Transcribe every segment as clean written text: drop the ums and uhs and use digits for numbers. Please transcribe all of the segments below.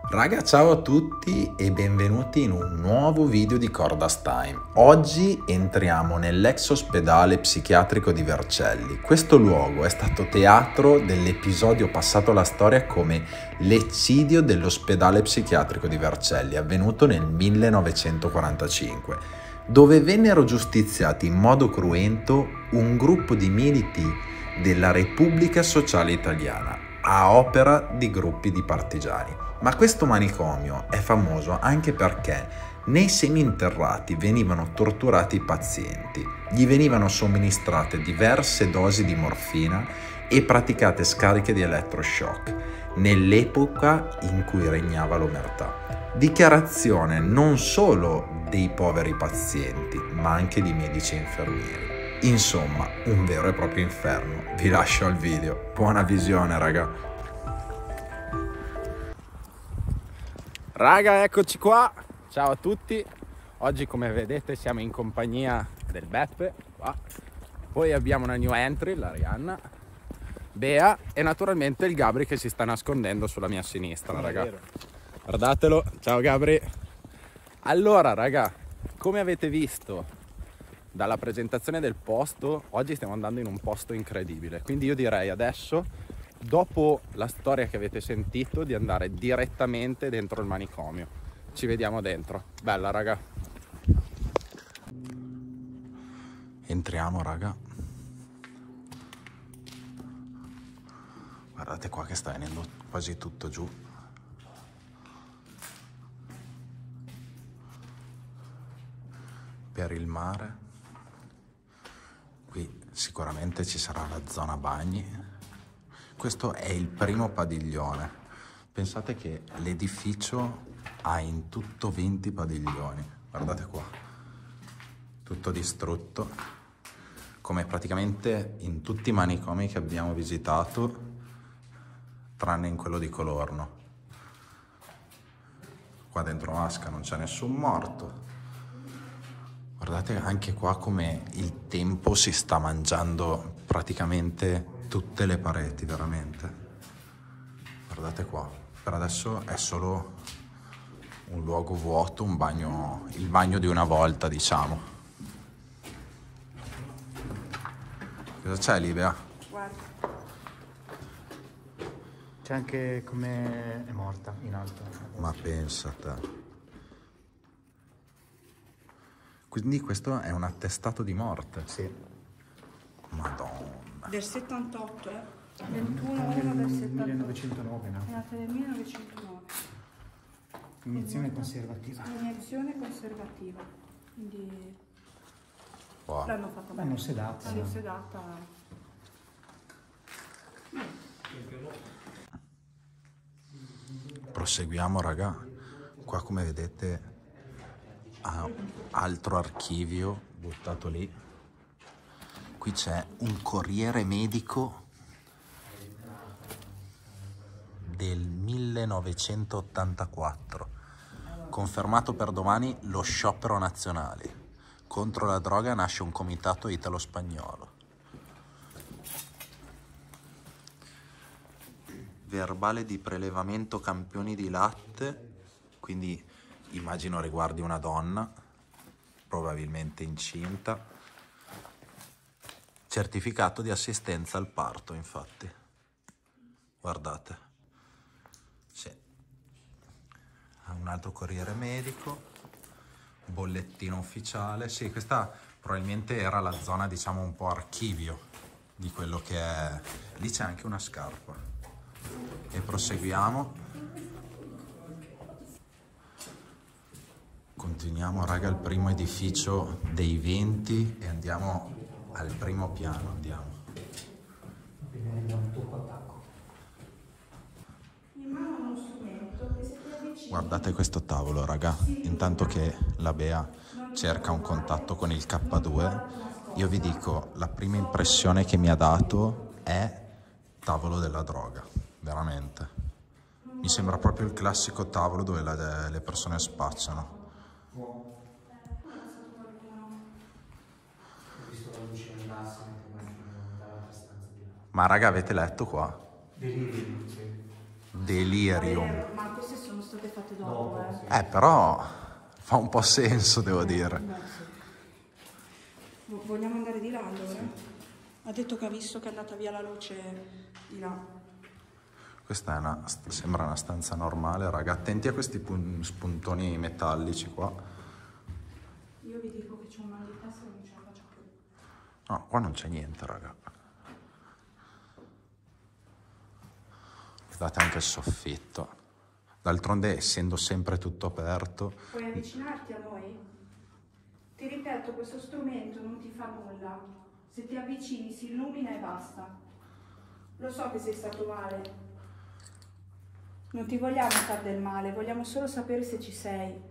Raga, ciao a tutti e benvenuti in un nuovo video di Cordas Time. Oggi entriamo nell'ex ospedale psichiatrico di Vercelli. Questo luogo è stato teatro dell'episodio passato alla storia come l'eccidio dell'ospedale psichiatrico di Vercelli, avvenuto nel 1945, dove vennero giustiziati in modo cruento un gruppo di militi della Repubblica Sociale Italiana, a opera di gruppi di partigiani. Ma questo manicomio è famoso anche perché nei seminterrati venivano torturati i pazienti, gli venivano somministrate diverse dosi di morfina e praticate scariche di elettroshock, nell'epoca in cui regnava l'omertà. Dichiarazione non solo dei poveri pazienti, ma anche di medici e infermieri. Insomma, un vero e proprio inferno. Vi lascio al video. Buona visione, raga. Raga, eccoci qua, ciao a tutti. Oggi, come vedete, siamo in compagnia del Beppe qua. Poi abbiamo una new entry, l'Arianna, Bea e naturalmente il Gabri che si sta nascondendo sulla mia sinistra, raga. Guardatelo, ciao Gabri. Allora, raga, come avete visto dalla presentazione del posto, oggi stiamo andando in un posto incredibile. Quindi io direi adesso, dopo la storia che avete sentito, di andare direttamente dentro il manicomio. Ci vediamo dentro. Bella, raga. Entriamo, raga. Guardate qua che sta venendo quasi tutto giù. Per il mare. Qui sicuramente ci sarà la zona bagni. Questo è il primo padiglione. Pensate che l'edificio ha in tutto 20 padiglioni. Guardate qua. Tutto distrutto. Come praticamente in tutti i manicomi che abbiamo visitato, tranne in quello di Colorno. Qua dentro Asca non c'è nessun morto. Guardate anche qua come il tempo si sta mangiando praticamente tutte le pareti, veramente. Guardate qua. Per adesso è solo un luogo vuoto, un bagno, il bagno di una volta, diciamo. Cosa c'è lì, Bea? Guarda. C'è anche come è morta in alto. Ma pensa a te. Quindi questo è un attestato di morte? Sì. Madonna. Del 78, 21 1 del 78. 1909, no? È nata nel 1909. Iniezione conservativa. Iniezione conservativa. Quindi Wow. l'hanno fatta L'hanno sedata. L'hanno sedata. Proseguiamo, raga. Qua come vedete ha altro archivio buttato lì. Qui c'è un corriere medico del 1984. Confermato per domani lo sciopero nazionale. Contro la droga nasce un comitato italo-spagnolo. Verbale di prelevamento campioni di latte, quindi immagino riguardi una donna, probabilmente incinta. Certificato di assistenza al parto, infatti. Guardate. Sì. Ha un altro corriere medico, bollettino ufficiale. Sì, questa probabilmente era la zona, diciamo, un po' archivio di quello che è. Lì c'è anche una scarpa. E proseguiamo. Continuiamo, raga, al primo edificio dei 20 e andiamo al primo piano, andiamo. Guardate questo tavolo, raga. Intanto che la Bea cerca un contatto con il K2, io vi dico, la prima impressione che mi ha dato è tavolo della droga, veramente. Mi sembra proprio il classico tavolo dove le persone spacciano. Ma raga, avete letto qua? Delirium, sì. Delirium. Ma queste sono state state fatte dopo, Però fa un po' senso, devo dire. Beh, sì. Vogliamo andare di là allora? Ha detto che ha visto che è andata via la luce di là. Questa sembra una stanza normale, raga. Attenti a questi spuntoni metallici qua. Io vi dico che c'è un mal di testa e non ce la faccio più. No, qua non c'è niente, raga. Guardate anche il soffitto. D'altronde, essendo sempre tutto aperto... Puoi avvicinarti a noi? Ti ripeto, questo strumento non ti fa nulla. Se ti avvicini si illumina e basta. Lo so che sei stato male. Non ti vogliamo far del male, vogliamo solo sapere se ci sei.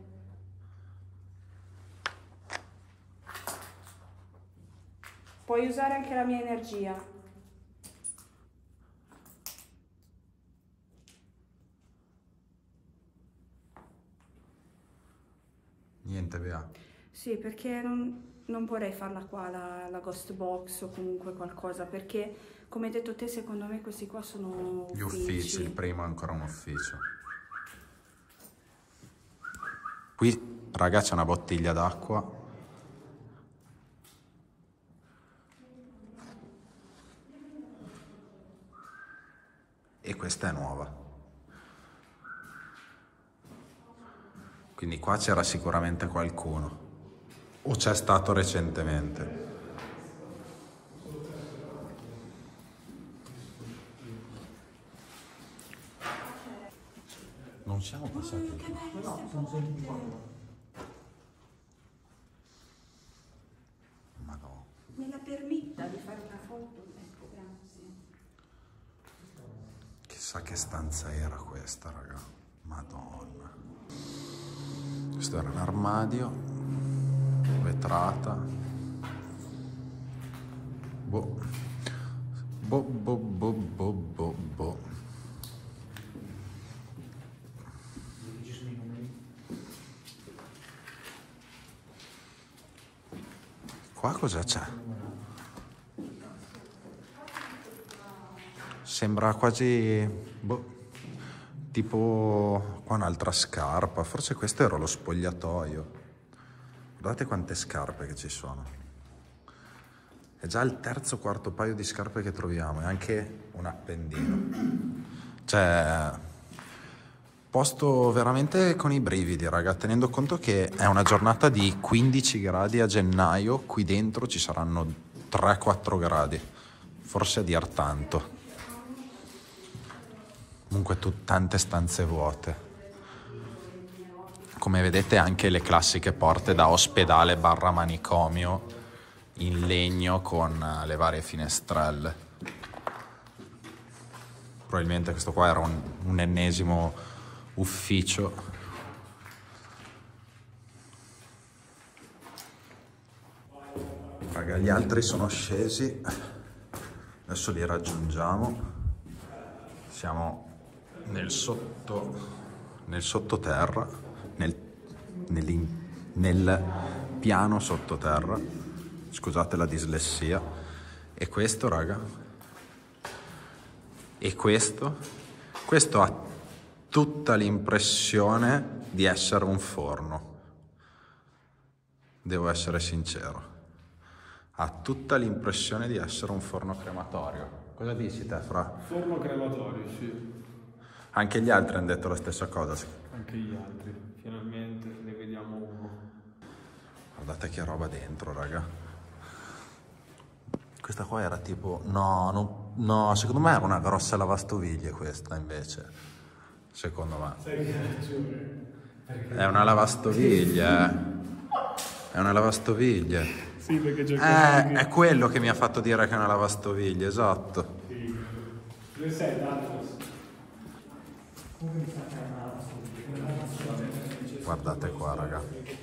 Puoi usare anche la mia energia. Niente, Bea. Sì, perché non vorrei farla qua, la ghost box o comunque qualcosa, perché come hai detto te, secondo me questi qua sono Gli uffici, il primo è ancora un ufficio. Qui, raga, c'è una bottiglia d'acqua. E questa è nuova. Quindi qua c'era sicuramente qualcuno. O c'è stato recentemente. Non siamo passati. Che belle queste porte! Madonna. Me la permetta di fare una foto? Ecco, grazie. Chissà che stanza era questa, raga. Madonna. Questo era un armadio, vetrata. Boh. Boh, boh, boh, boh, boh, boh. Qua cosa c'è? Sembra quasi, boh, tipo qua un'altra scarpa. Forse questo era lo spogliatoio. Guardate quante scarpe che ci sono. È già il terzo o quarto paio di scarpe che troviamo. E anche un appendino. Cioè, posto veramente con i brividi, raga. Tenendo conto che è una giornata di 15 gradi a gennaio. Qui dentro ci saranno 3-4 gradi. Forse a dir tanto. Comunque tante stanze vuote. Come vedete anche le classiche porte da ospedale / manicomio in legno con le varie finestrelle. Probabilmente questo qua era un ennesimo ufficio. Raga, gli altri sono scesi. Adesso li raggiungiamo. Siamo nel sottoterra, nel piano sottoterra. Scusate la dislessia. E questo, raga, e questo ha tutta l'impressione di essere un forno. Devo essere sincero. Ha tutta l'impressione di essere un forno crematorio. Cosa dici te, Fra? Forno crematorio, sì. Anche gli altri hanno detto la stessa cosa. Anche gli altri, finalmente ne vediamo uno. Guardate che roba dentro, raga. Questa qua era tipo... No, secondo me era una grossa lavastoviglie questa invece. Secondo me. Sai che hai ragione. È una lavastoviglie, eh. È una lavastoviglie. Sì, perché c'è È quello che mi ha fatto dire che è una lavastoviglie, esatto. Sì. Le sei, Datos? Guardate qua, raga.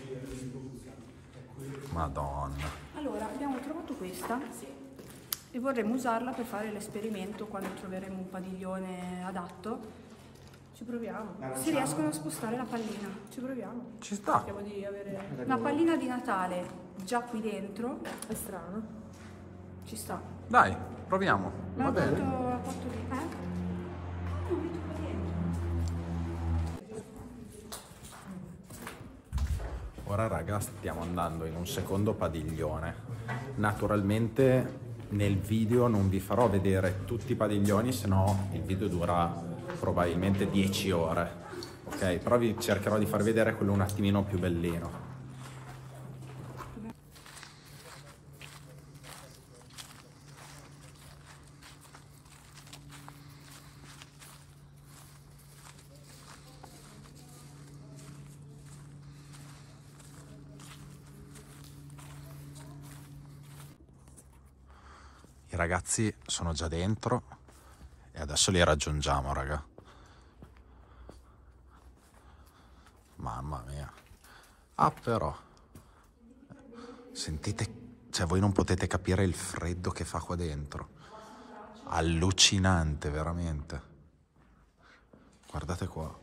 Madonna. Allora, abbiamo trovato questa e vorremmo usarla per fare l'esperimento quando troveremo un padiglione adatto. Ci proviamo. Si riescono a spostare la pallina. Ci proviamo. Ci sta. Speriamo di avere una pallina di Natale già qui dentro. È strano. Ci sta. Dai, proviamo. La porto lì. Non vedo qua dentro. Ora raga stiamo andando in un secondo padiglione. Naturalmente nel video non vi farò vedere tutti i padiglioni, se no il video dura probabilmente 10 ore. Ok, però vi cercherò di far vedere quello un attimino più bellino. I ragazzi sono già dentro e adesso li raggiungiamo, raga. Mamma mia. Ah, però sentite, cioè voi non potete capire il freddo che fa qua dentro. Allucinante, veramente. Guardate qua.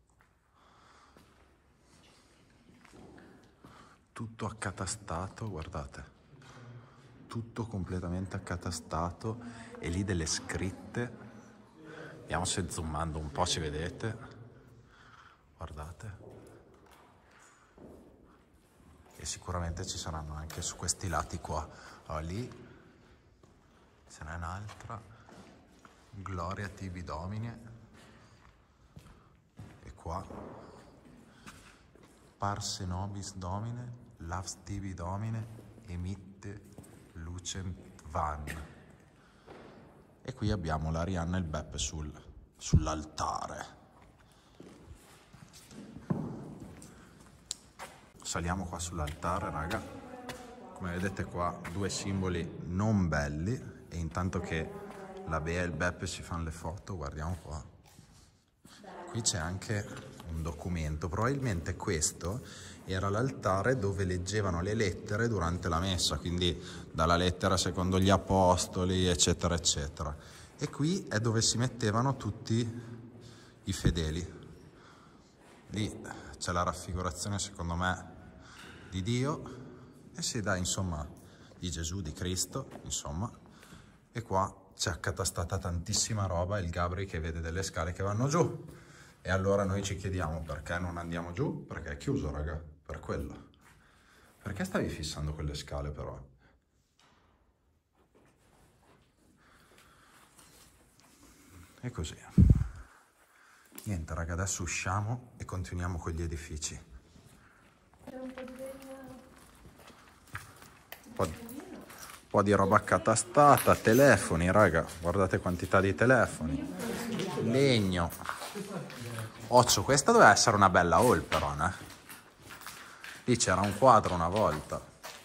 Tutto accatastato, guardate. Tutto completamente accatastato e lì delle scritte. Vediamo se zoomando un po' ci vedete. Guardate. E sicuramente ci saranno anche su questi lati qua. Allora, lì ce n'è un'altra. Gloria tibi Domine. E qua. Parse nobis Domine, lavs tibi Domine, emitte lucem van. E qui abbiamo l'Arianna e il Beppe sull'altare. Saliamo qua sull'altare, raga. Come vedete qua, due simboli non belli. E intanto che la Bea e il Beppe si fanno le foto, guardiamo qua. Qui c'è anche un documento. Probabilmente questo era l'altare dove leggevano le lettere durante la messa, quindi dalla lettera secondo gli apostoli, eccetera, eccetera. E qui è dove si mettevano tutti i fedeli. Lì c'è la raffigurazione, secondo me, di Dio, e si dà, insomma, di Gesù, di Cristo, insomma. E qua c'è accatastata tantissima roba, il Gabri che vede delle scale che vanno giù. E allora noi ci chiediamo perché non andiamo giù, perché è chiuso, raga, per quello. Perché stavi fissando quelle scale, però? E così. Niente, raga, adesso usciamo e continuiamo con gli edifici. Un po' di roba accatastata, telefoni, raga, guardate quantità di telefoni. Legno. Occhio, questa doveva essere una bella haul, però, né? Lì c'era un quadro una volta.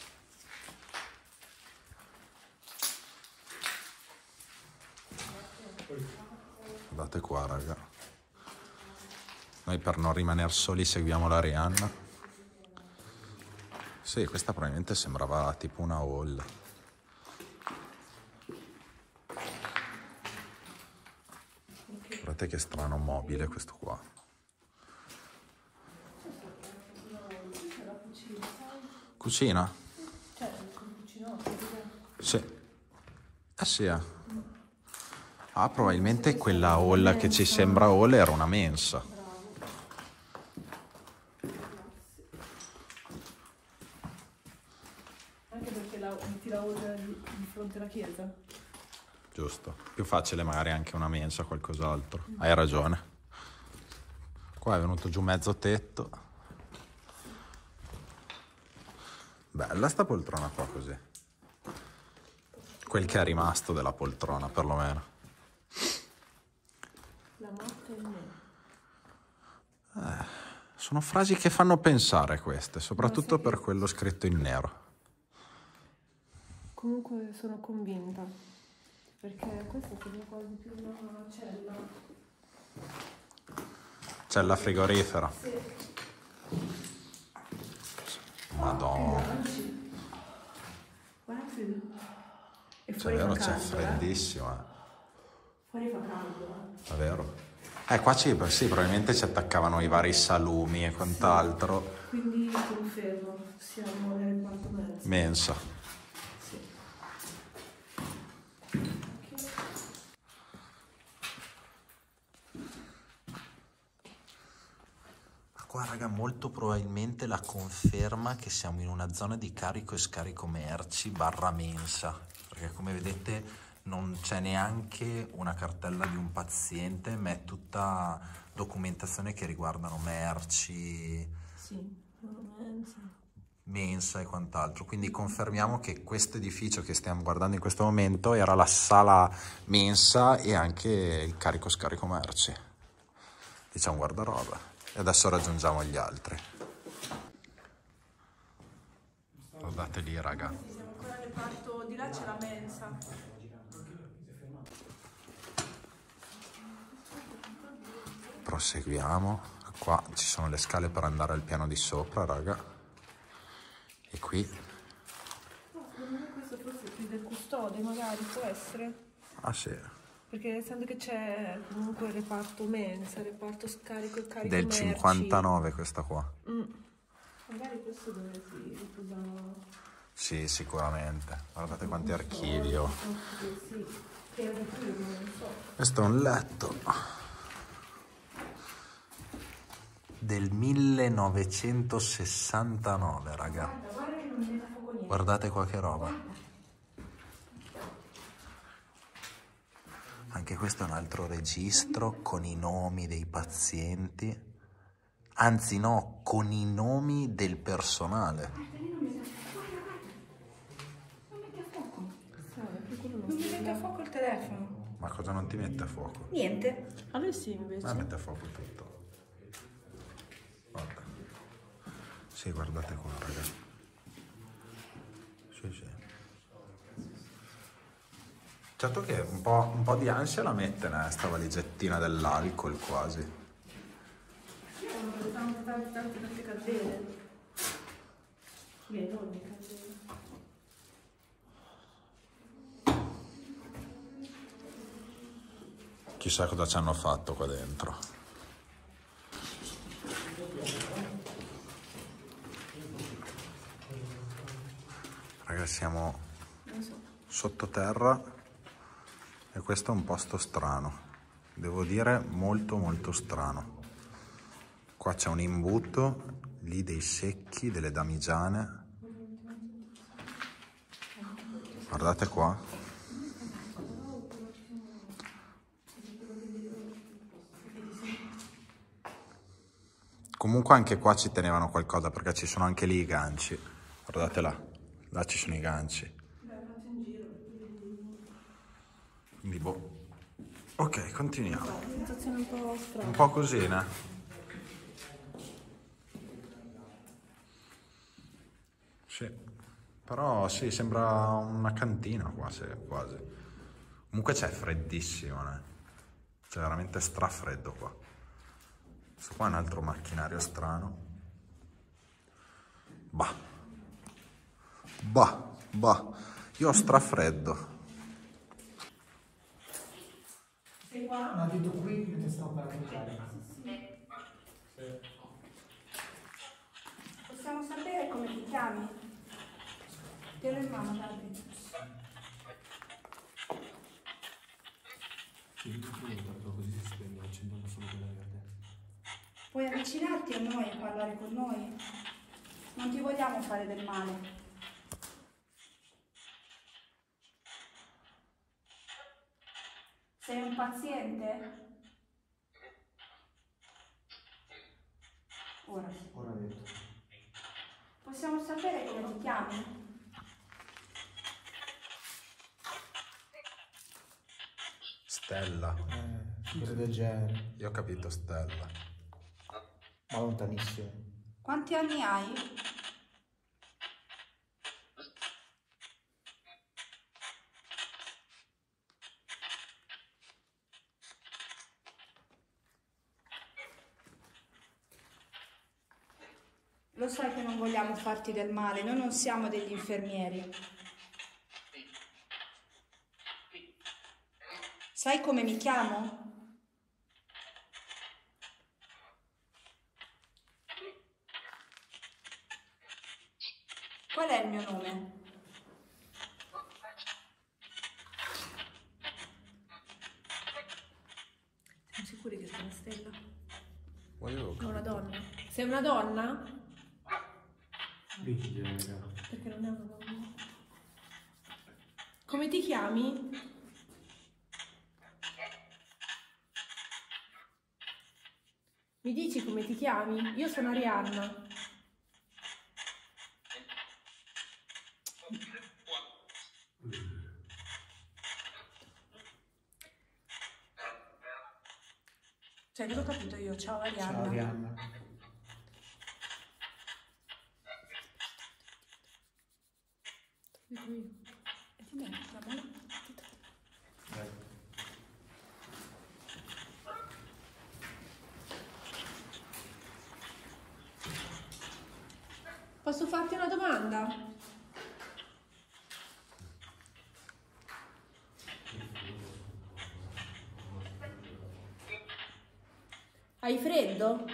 Guardate qua, raga. Noi per non rimanere soli seguiamo l'Arianna. Sì, questa probabilmente sembrava tipo una haul. Guardate che strano mobile questo qua. Cucina? Sì. Eh sì. Ah, probabilmente quella hall che ci sembra hall era una mensa. Anche perché metti la hall di fronte alla chiesa. Giusto. Più facile magari anche una mensa o qualcos'altro. Hai ragione. Qua è venuto giù mezzo tetto. Bella sta poltrona qua così. Quel che è rimasto della poltrona, perlomeno. La morte è me. Sono frasi che fanno pensare queste, soprattutto per quello scritto in nero. Comunque sono convinta. Perché questa sembra quasi più una cella. Cella frigorifera. Sì. Madonna. Guarda il freddo. E Cioè, fuori vero, fa c'è caldo, freddissimo, Fuori fa caldo, È vero. Qua sì, probabilmente ci attaccavano i vari salumi e quant'altro. Quindi confermo, siamo nel quarto mezzo. Mensa. Sì. Qua, raga, molto probabilmente la conferma che siamo in una zona di carico e scarico merci barra mensa, perché come vedete non c'è neanche una cartella di un paziente, ma è tutta documentazione che riguardano merci, Sì, mensa. mensa e quant'altro. Quindi confermiamo che questo edificio che stiamo guardando in questo momento era la sala mensa e anche il carico scarico merci. Diciamo guardaroba. E adesso raggiungiamo gli altri. Guardate lì, raga. Siamo ancora al reparto, di là c'è la mensa. Proseguiamo. Qua ci sono le scale per andare al piano di sopra, raga. E qui... Secondo me questo forse è più del custode, magari, può essere. Ah sì. Perché essendo che c'è comunque il reparto mensa, il reparto scarico e carico Del merci. 59 questa qua. Magari questo dove si riprodano. Sì, sicuramente. Guardate quanti archivi ho. Sì, che era da prima, non so. Questo è un letto del 1969, raga. Guarda che non mi metta fuoco niente. Guardate qua che roba. Anche questo è un altro registro con i nomi dei pazienti. Anzi no, con i nomi del personale. Non mi mette a fuoco il telefono. Ma cosa non ti mette a fuoco? Niente. A lui sì, invece. A me mette a fuoco tutto. Guarda. Sì, guardate qua, raga. Sì, sì. Certo che un po' di ansia la mette sta valigettina dell'alcol quasi. Io ho tante candele. Enormi candele. Chissà cosa ci hanno fatto qua dentro. Ragazzi, siamo sottoterra e questo è un posto strano. Devo dire molto molto strano. Qua c'è un imbuto, lì dei secchi, delle damigiane. Guardate qua. Comunque anche qua ci tenevano qualcosa perché ci sono anche lì i ganci. Guardate là, là ci sono i ganci. Quindi boh. Ok, continuiamo. Sensazione un po' strana. Un po' così, né? Sì. Però sì, sembra una cantina qua, quasi. Comunque c'è freddissimo, né? C'è veramente strafreddo qua. Questo qua è un altro macchinario strano. Bah. Io ho strafreddo. Sei qua? No, detto qui mentre stavo per mangiare. Possiamo sapere come ti chiami? Tieni in mano, Davide. Così si spegne, accendono solo quella verde. Puoi avvicinarti a noi e parlare con noi? Non ti vogliamo fare del male. Sei un paziente? Ora sì. Ora detto. Possiamo sapere come ti chiami? Stella. Cosa del genere. Io ho capito Stella. Ma lontanissimo. Quanti anni hai? Lo sai che non vogliamo farti del male, noi non siamo degli infermieri. Sai come mi chiamo? Qual è il mio nome? Siamo sicuri che sia una stella? Volevo No, una donna. Sei una donna? Bigliega. Perché non è una donna. Come ti chiami? Mi dici come ti chiami? Io sono Arianna. Cioè, cosa ho capito io? Ciao Arianna. Ciao Arianna. Dico io. E ti dai la mano? Posso farti una domanda? Hai freddo?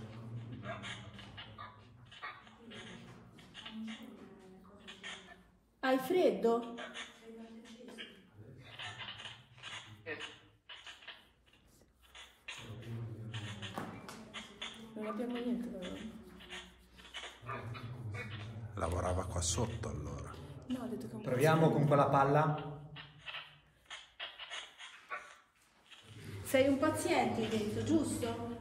Hai freddo? Non abbiamo niente da vedere. Lavorava qua sotto allora. No, ho detto che un po'. Proviamo con quella palla. Sei un paziente, hai detto, giusto?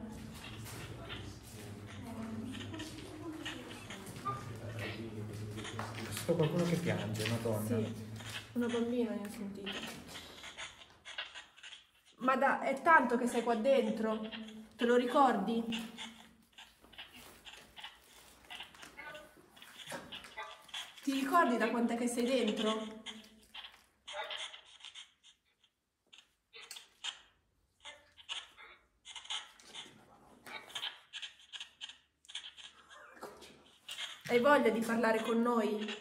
Sto qualcuno che piange, una donna. Sì, una bambina ne ho sentito. Ma è tanto che sei qua dentro? Te lo ricordi? Ti ricordi da quant'è che sei dentro? Hai voglia di parlare con noi?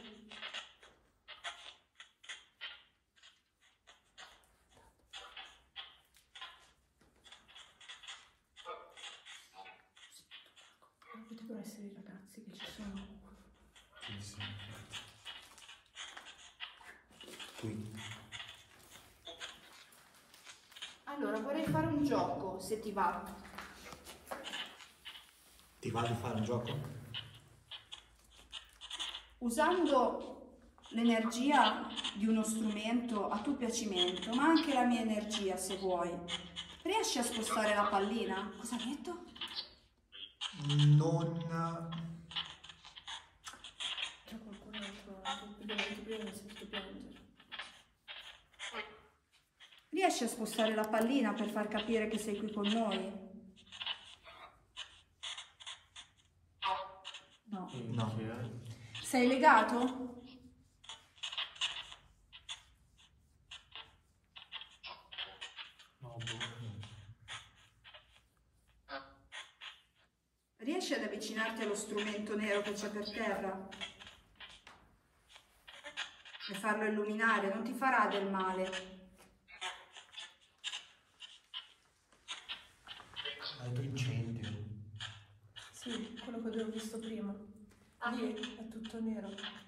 Potrebbero essere i ragazzi che ci sono. Qui. Allora, vorrei fare un gioco, se ti va. Ti va di fare un gioco? Usando l'energia di uno strumento a tuo piacimento, ma anche la mia energia, se vuoi. Riesci a spostare la pallina? Cosa hai detto? Non... C'è qualcun altro prima mi sento piangere. Riesci a spostare la pallina per far capire che sei qui con noi? No. No. Sei legato? No, boh. Riesci ad avvicinarti allo strumento nero che c'è per terra? E farlo illuminare, non ti farà del male. Hai detto incendio. Sì, quello che avevo visto prima. Lì è tutto nero.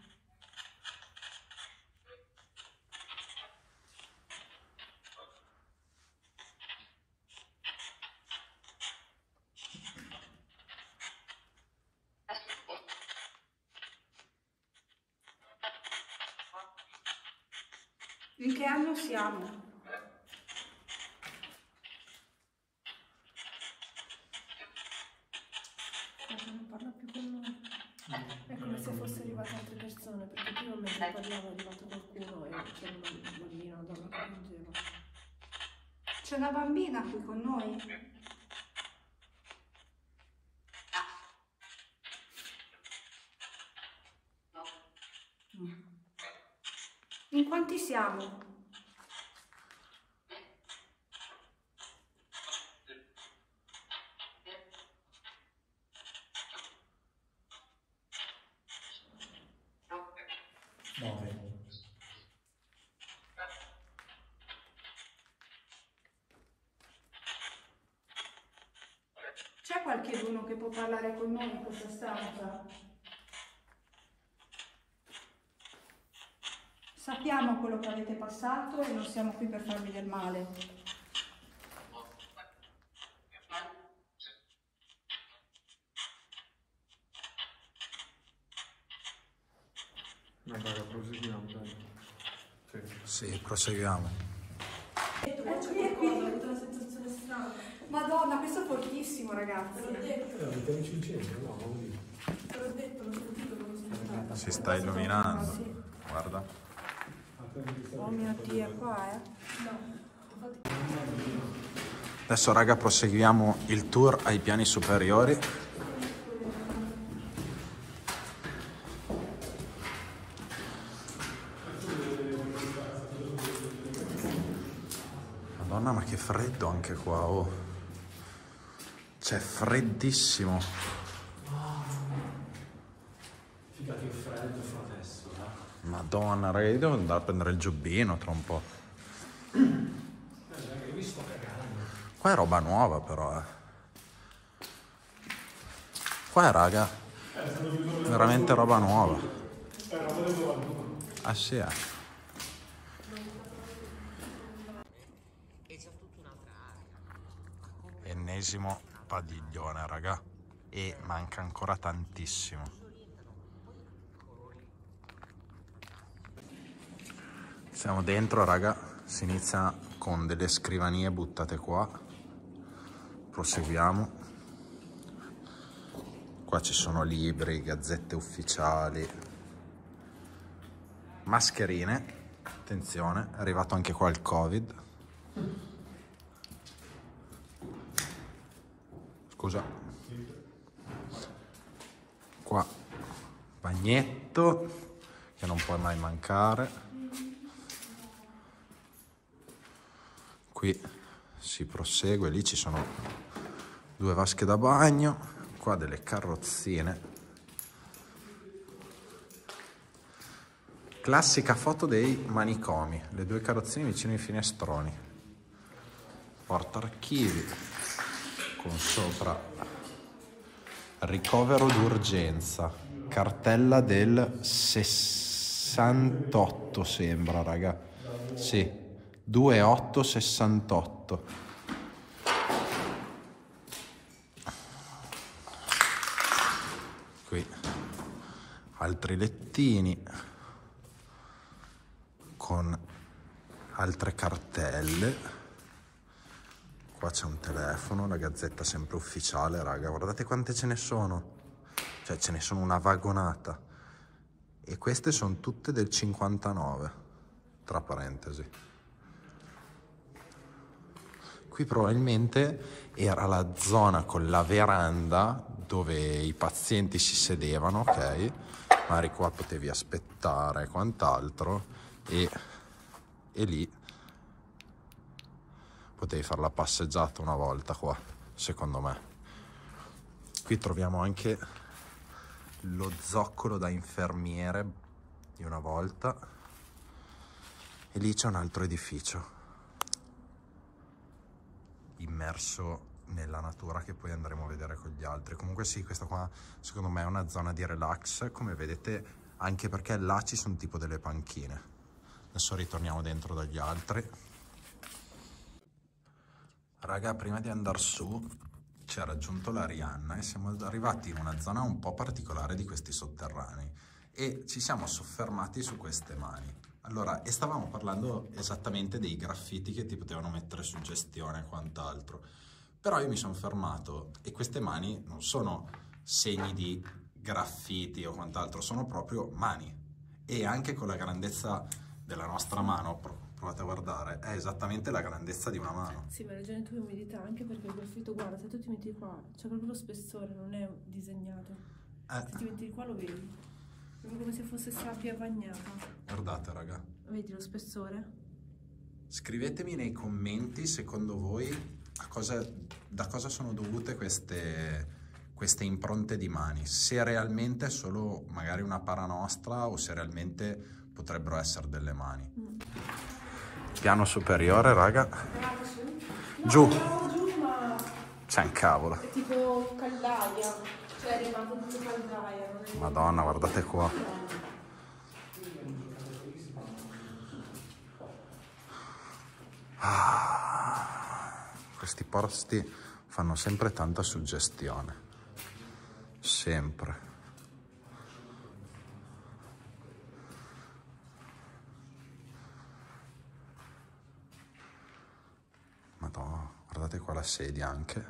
In che anno siamo? Non parla più con noi. È come se fosse arrivate altre persone, perché prima mentre parlava è arrivato qualcuno e c'era una bambina, una donna che piangeva. C'è una bambina qui con noi? In quanti siamo? Nove. C'è qualcuno che può parlare con noi in questa stanza? Sappiamo quello che avete passato e non siamo qui per farvi del male. No, raga, proseguiamo, dai. Sì, proseguiamo. Una sensazione strana. Madonna, questo è fortissimo, ragazzi. Te l'ho detto, Mettiamoci il centro, no? te l'ho detto, l'ho sentito quando sono stata. Si sta illuminando. Guarda. Oh mio Dio, è qua, eh? Adesso raga proseguiamo il tour ai piani superiori. Madonna, ma che freddo anche qua, oh. C'è freddissimo. Figati che freddo fa adesso, Madonna, raga, io devo andare a prendere il giubbino tra un po'. Io mi sto cagando. Qua è roba nuova però, Qua è, raga, veramente roba nuova. Ah sì, Ennesimo padiglione, raga. E manca ancora tantissimo. Siamo dentro, raga. Si inizia con delle scrivanie buttate qua. Proseguiamo. Qua ci sono libri, gazzette ufficiali, mascherine. Attenzione, è arrivato anche qua il Covid. Scusa. Qua bagnetto che non può mai mancare. Qui si prosegue, lì ci sono 2 vasche da bagno, qua delle carrozzine. Classica foto dei manicomi, le 2 carrozzine vicino ai finestroni. Porta archivi con sopra ricovero d'urgenza, cartella del 68 sembra, raga. Sì, 2868. Qui altri lettini con altre cartelle. Qua c'è un telefono, la gazzetta sempre ufficiale, raga. Guardate quante ce ne sono. Cioè ce ne sono una vagonata. E queste sono tutte del 59, tra parentesi. Qui probabilmente era la zona con la veranda dove i pazienti si sedevano, ok? Magari qua potevi aspettare e quant'altro. E lì potevi fare la passeggiata una volta qua, secondo me. Qui troviamo anche lo zoccolo da infermiere di una volta. E lì c'è un altro edificio immerso nella natura che poi andremo a vedere con gli altri. Comunque sì, questa qua secondo me è una zona di relax, come vedete, anche perché là ci sono tipo delle panchine. Adesso ritorniamo dentro dagli altri. Raga, prima di andare su ci ha raggiunto l'Arianna e siamo arrivati in una zona un po' particolare di questi sotterranei e ci siamo soffermati su queste mani. Allora, e stavamo parlando esattamente dei graffiti che ti potevano mettere suggestione e quant'altro. Però io mi sono fermato e queste mani non sono segni di graffiti o quant'altro, sono proprio mani. E anche con la grandezza della nostra mano, provate a guardare, è esattamente la grandezza di una mano. Sì, ma hai ragione tu, umidità, anche perché il graffito, guarda, se tu ti metti qua, c'è proprio lo spessore, non è disegnato. Se ti metti qua lo vedi. Proprio come se fosse sabbia bagnata. Guardate, raga. Vedi lo spessore? Scrivetemi nei commenti, secondo voi, da cosa sono dovute queste impronte di mani. Se realmente è solo magari una para nostra o se realmente potrebbero essere delle mani. Piano superiore, raga. Giù. C'è un cavolo. È tipo caldaia. Cioè è rimasto tutto caldaia. Madonna, guardate qua. Questi posti fanno sempre tanta suggestione. Sempre. sedia anche.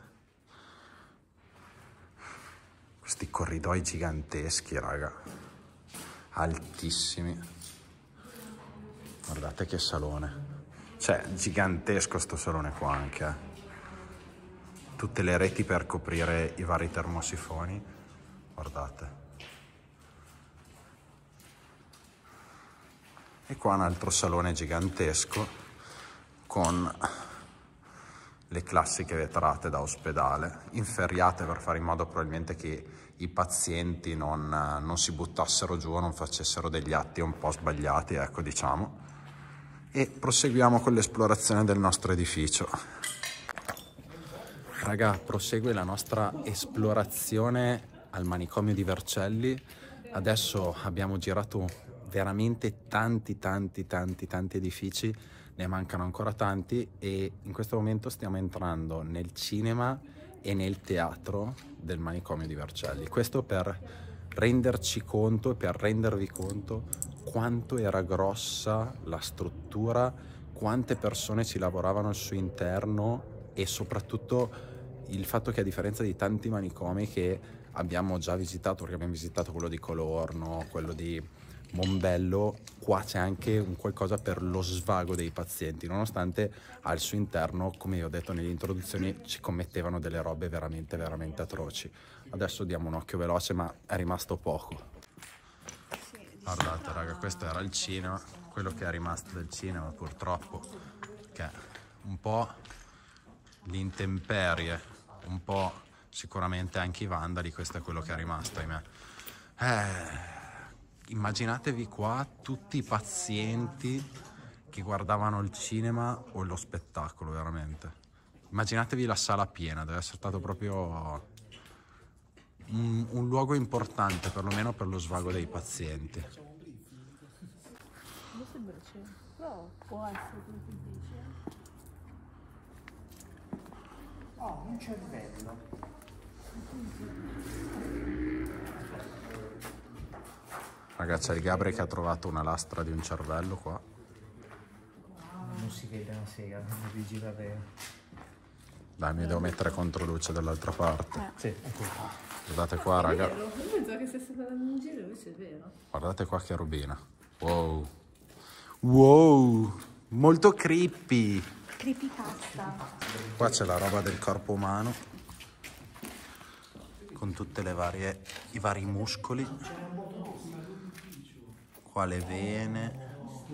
Questi corridoi giganteschi, raga, altissimi. Guardate che salone, cioè gigantesco sto salone qua anche. Tutte le reti per coprire i vari termosifoni, guardate. E qua un altro salone gigantesco con le classiche vetrate da ospedale, inferriate per fare in modo probabilmente che i pazienti non si buttassero giù o non facessero degli atti un po' sbagliati, ecco, diciamo. E proseguiamo con l'esplorazione del nostro edificio. Raga, prosegue la nostra esplorazione al manicomio di Vercelli. Adesso abbiamo girato veramente tanti edifici, ne mancano ancora tanti e in questo momento stiamo entrando nel cinema e nel teatro del manicomio di Vercelli. Questo per renderci conto e per rendervi conto quanto era grossa la struttura, quante persone ci lavoravano al suo interno e soprattutto il fatto che, a differenza di tanti manicomi che abbiamo già visitato, perché abbiamo visitato quello di Colorno, quello di Mombello, qua c'è anche un qualcosa per lo svago dei pazienti, nonostante al suo interno, come io ho detto nelle introduzioni, ci commettevano delle robe veramente atroci. Adesso diamo un occhio veloce, ma è rimasto poco. Guardate raga, questo era il cinema, quello che è rimasto del cinema purtroppo, che è un po' l'intemperie, un po' sicuramente anche i vandali, questo è quello che è rimasto, ahimè. Immaginatevi qua tutti i pazienti che guardavano il cinema o lo spettacolo, veramente. Immaginatevi la sala piena, deve essere stato proprio un luogo importante, perlomeno per lo svago dei pazienti. Non sembra c'è, però può essere come ti dice. Oh, un cervello. Ragazzi, il Gabri che ha trovato una lastra di un cervello qua. Non si vede una sega, non vi gira bene. Dai, mi devo mettere contro luce dall'altra parte. Sì, ecco qua. Guardate qua, raga. Io pensavo che stesse andando in giro, invece è vero. Guardate qua che robina. Wow. Wow. Molto creepy. Creepypasta. Qua c'è la roba del corpo umano. Con tutte i vari muscoli. Qua le vene.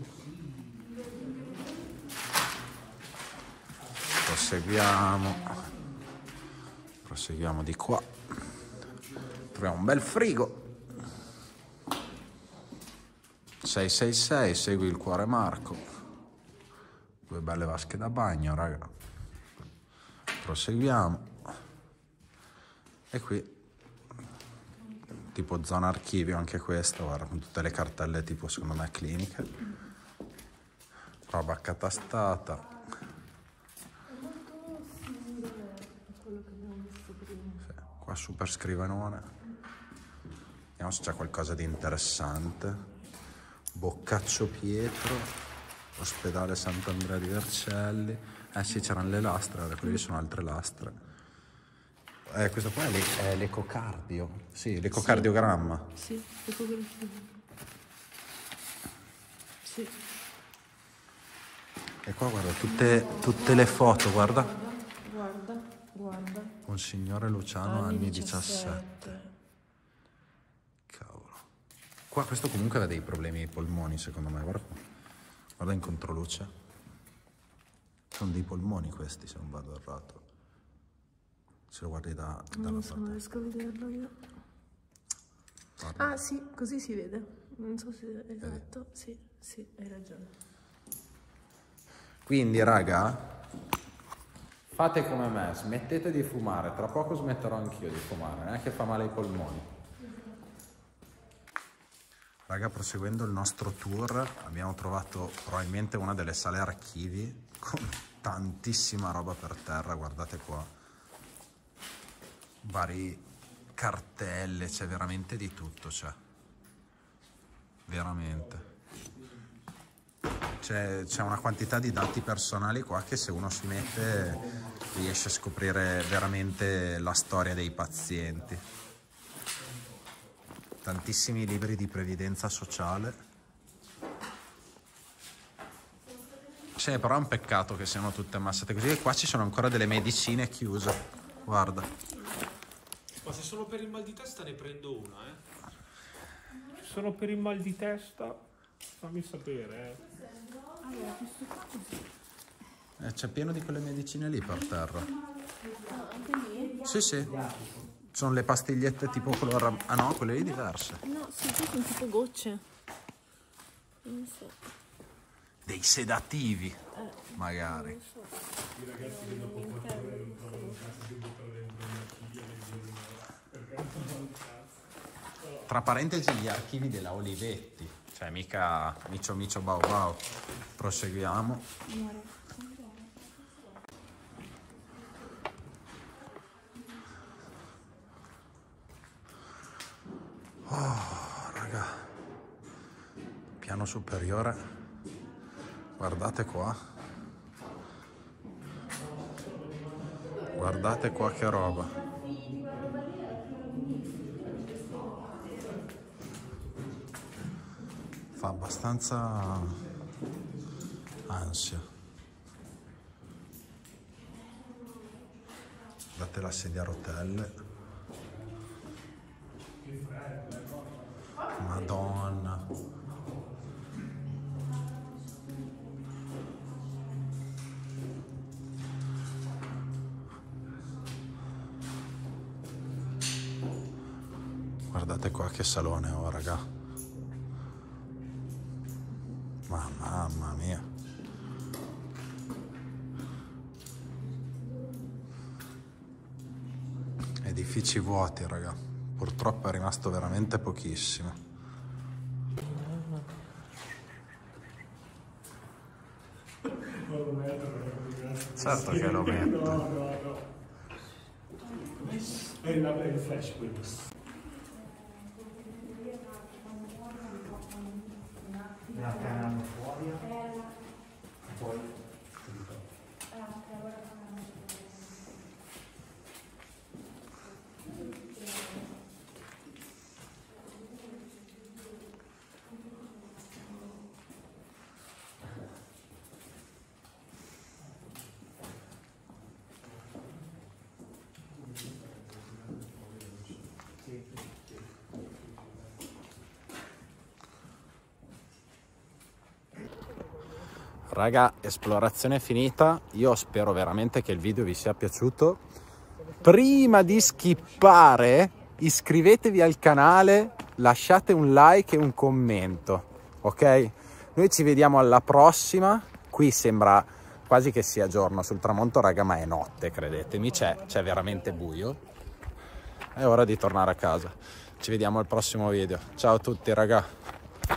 Proseguiamo di qua. Troviamo un bel frigo. 666, segui il cuore Marco. Due belle vasche da bagno, raga. Proseguiamo. E qui tipo zona archivio anche questa, guarda, con tutte le cartelle tipo, secondo me, cliniche. Roba accatastata. Sì, qua super scrivanone. Vediamo se c'è qualcosa di interessante. Boccaccio Pietro, ospedale Sant'Andrea di Vercelli. Eh sì, c'erano le lastre, ora quelle sono altre lastre. Questo qua è l'ecocardio. Sì, l'ecocardiogramma. Sì, ecografia. Sì. E qua guarda, tutte le foto, guarda. Guarda. Monsignore Luciano, anni 17. Cavolo. Qua questo comunque aveva dei problemi ai polmoni, secondo me, guarda qua. Guarda in controluce. Sono dei polmoni questi, se non vado errato. Se lo guardi dalla Non so, parte. non riesco a vederlo io. Guarda. Ah sì, così si vede. Non so se è esatto. Sì, hai ragione. Quindi, raga, fate come me, smettete di fumare. Tra poco smetterò anch'io di fumare, neanche fa male ai polmoni. Raga, proseguendo il nostro tour, abbiamo trovato probabilmente una delle sale archivi con tantissima roba per terra, guardate qua. Vari cartelle, c'è veramente di tutto, c'è. Veramente. c'è una quantità di dati personali qua che se uno si mette riesce a scoprire veramente la storia dei pazienti. Tantissimi libri di previdenza sociale. Sì, però è un peccato che siano tutte ammassate così, e qua ci sono ancora delle medicine chiuse, guarda. Ma se sono per il mal di testa ne prendo una, Se sono per il mal di testa, fammi sapere, Allora, questo qua così. C'è pieno di quelle medicine lì per terra. Anche lì? Sì, sì. Sono le pastigliette tipo color... Ah no, quelle lì diverse. No, sì, qui sono tipo gocce. Non so. Dei sedativi, magari. Non so. Tra parentesi gli archivi della Olivetti. Cioè mica micio micio bau bau. Proseguiamo. Oh, raga. Piano superiore. Guardate qua. Guardate qua che roba. Fa abbastanza ansia. Guardate la sedia a rotelle. Madonna. Guardate qua che salone ho, raga. Ma mamma mia. Edifici vuoti, raga. Purtroppo è rimasto veramente pochissimo. Certo che lo metto. È il flash quello. Me la tengono fuori. Poi Raga, esplorazione finita. Io spero veramente che il video vi sia piaciuto. Prima di skippare, iscrivetevi al canale, lasciate un like e un commento, ok? Noi ci vediamo alla prossima. Qui sembra quasi che sia giorno sul tramonto, raga, ma è notte, credetemi, c'è veramente buio. È ora di tornare a casa. Ci vediamo al prossimo video. Ciao a tutti, raga.